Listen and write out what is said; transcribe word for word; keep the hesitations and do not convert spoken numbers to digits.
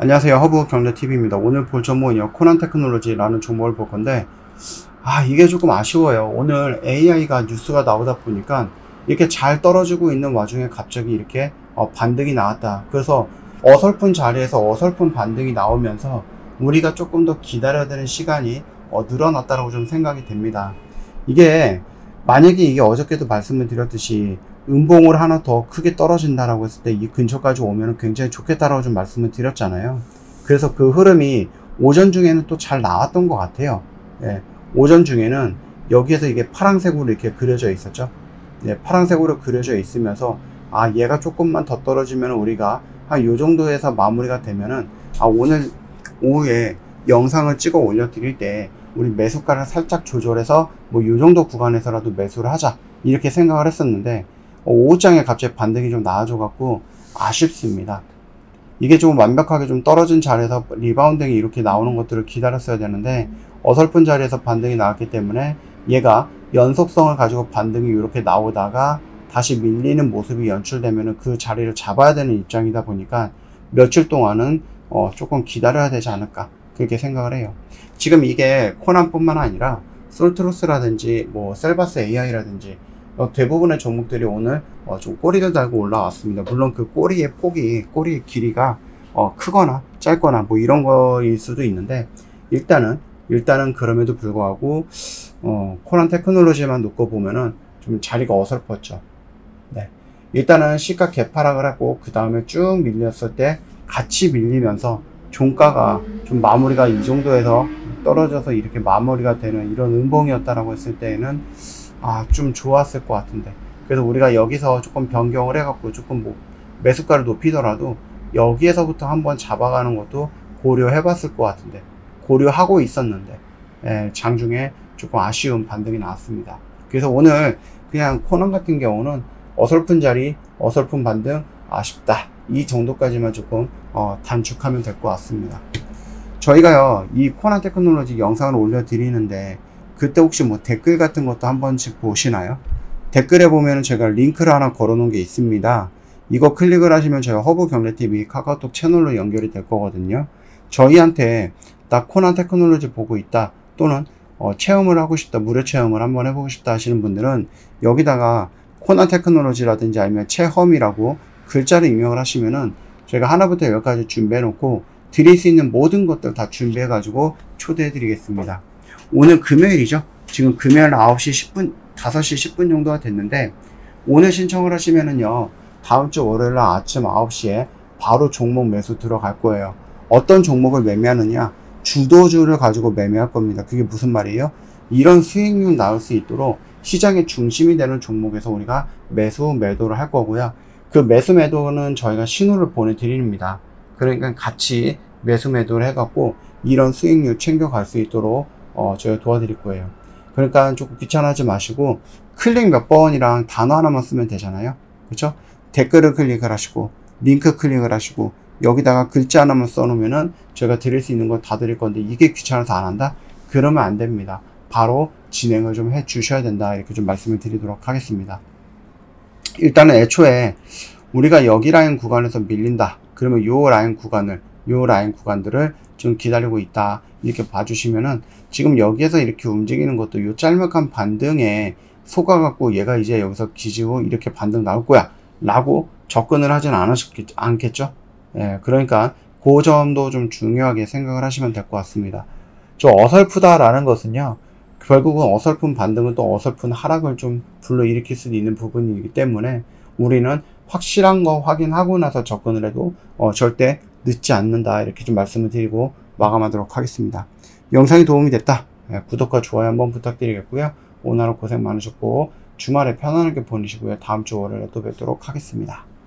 안녕하세요. 허브 경제티비입니다. 오늘 볼 종목은요, 코난 테크놀로지라는 종목을 볼 건데, 아, 이게 조금 아쉬워요. 오늘 에이아이가 뉴스가 나오다 보니까 이렇게 잘 떨어지고 있는 와중에 갑자기 이렇게 어, 반등이 나왔다. 그래서 어설픈 자리에서 어설픈 반등이 나오면서 우리가 조금 더 기다려야 되는 시간이 어, 늘어났다고 좀 생각이 됩니다. 이게 만약에 이게 어저께도 말씀을 드렸듯이 음봉을 하나 더 크게 떨어진다라고 했을 때 이 근처까지 오면 굉장히 좋겠다라고 좀 말씀을 드렸잖아요. 그래서 그 흐름이 오전 중에는 또 잘 나왔던 것 같아요. 예, 오전 중에는 여기에서 이게 파란색으로 이렇게 그려져 있었죠. 예, 파란색으로 그려져 있으면서 아, 얘가 조금만 더 떨어지면 우리가 한 요 정도에서 마무리가 되면은 아, 오늘 오후에 영상을 찍어 올려 드릴 때 우리 매수가를 살짝 조절해서 뭐 요 정도 구간에서라도 매수를 하자 이렇게 생각을 했었는데 어, 오후장에 갑자기 반등이 좀 나와줘 갖고 아쉽습니다. 이게 좀 완벽하게 좀 떨어진 자리에서 리바운딩이 이렇게 나오는 것들을 기다렸어야 되는데 어설픈 자리에서 반등이 나왔기 때문에 얘가 연속성을 가지고 반등이 이렇게 나오다가 다시 밀리는 모습이 연출되면 그 자리를 잡아야 되는 입장이다 보니까 며칠 동안은 어, 조금 기다려야 되지 않을까 그렇게 생각을 해요. 지금 이게 코난뿐만 아니라 솔트루스라든지 뭐 셀바스 에이아이라든지 어, 대부분의 종목들이 오늘 어, 좀 꼬리를 달고 올라왔습니다. 물론 그 꼬리의 폭이, 꼬리의 길이가 어, 크거나 짧거나 뭐 이런 거일 수도 있는데 일단은 일단은 그럼에도 불구하고 어, 코난 테크놀로지만 놓고 보면은 좀 자리가 어설펐죠. 네. 일단은 시가 개파락을 하고 그 다음에 쭉 밀렸을 때 같이 밀리면서 종가가 좀 마무리가 이 정도에서 떨어져서 이렇게 마무리가 되는 이런 음봉이었다라고 했을 때에는 아, 좀 좋았을 것 같은데. 그래서 우리가 여기서 조금 변경을 해갖고 조금 뭐 매수가를 높이더라도 여기에서부터 한번 잡아가는 것도 고려해 봤을 것 같은데. 고려하고 있었는데. 예, 장중에 조금 아쉬운 반등이 나왔습니다. 그래서 오늘 그냥 코난 같은 경우는 어설픈 자리, 어설픈 반등, 아쉽다. 이 정도까지만 조금 어, 단축하면 될 것 같습니다. 저희가요, 이 코난 테크놀로지 영상을 올려드리는데 그때 혹시 뭐 댓글 같은 것도 한 번씩 보시나요? 댓글에 보면은 제가 링크를 하나 걸어 놓은 게 있습니다. 이거 클릭을 하시면 제가 허브 경제티비 카카오톡 채널로 연결이 될 거거든요. 저희한테 나 코난 테크놀로지 보고 있다 또는 어, 체험을 하고 싶다, 무료 체험을 한번 해보고 싶다 하시는 분들은 여기다가 코난 테크놀로지라든지 아니면 체험이라고 글자를 입력을 하시면은 제가 하나부터 열까지 준비해 놓고 드릴 수 있는 모든 것들 다 준비해 가지고 초대해 드리겠습니다. 오늘 금요일이죠. 지금 금요일 아홉 시 십 분, 다섯 시 십 분 정도가 됐는데 오늘 신청을 하시면은요 다음 주 월요일 날 아침 아홉 시에 바로 종목 매수 들어갈 거예요. 어떤 종목을 매매하느냐, 주도주를 가지고 매매할 겁니다. 그게 무슨 말이에요? 이런 수익률 나올 수 있도록 시장의 중심이 되는 종목에서 우리가 매수 매도를 할 거고요. 그 매수 매도는 저희가 신호를 보내드립니다. 그러니까 같이 매수 매도를 해갖고 이런 수익률 챙겨갈 수 있도록 어, 저희가 도와드릴 거예요. 그러니까 조금 귀찮아하지 마시고 클릭 몇 번이랑 단어 하나만 쓰면 되잖아요. 그렇죠? 댓글을 클릭을 하시고 링크 클릭을 하시고 여기다가 글자 하나만 써놓으면은 제가 드릴 수 있는 거 다 드릴 건데 이게 귀찮아서 안 한다? 그러면 안 됩니다. 바로 진행을 좀 해 주셔야 된다. 이렇게 좀 말씀을 드리도록 하겠습니다. 일단은 애초에 우리가 여기 라인 구간에서 밀린다. 그러면 요 라인 구간을, 요 라인 구간들을 좀 기다리고 있다. 이렇게 봐주시면은 지금 여기에서 이렇게 움직이는 것도 요 짤막한 반등에 속아갖고 얘가 이제 여기서 기지고 이렇게 반등 나올 거야 라고 접근을 하진 않으셨겠, 않겠죠? 예, 그러니까 그 점도 좀 중요하게 생각을 하시면 될 것 같습니다. 저 어설프다라는 것은요, 결국은 어설픈 반등은 또 어설픈 하락을 좀 불러일으킬 수도 있는 부분이기 때문에 우리는 확실한 거 확인하고 나서 접근을 해도 어, 절대 늦지 않는다. 이렇게 좀 말씀을 드리고 마감하도록 하겠습니다. 영상이 도움이 됐다. 예, 구독과 좋아요 한번 부탁드리겠고요. 오늘 하루 고생 많으셨고 주말에 편안하게 보내시고요. 다음 주 월요일에 또 뵙도록 하겠습니다.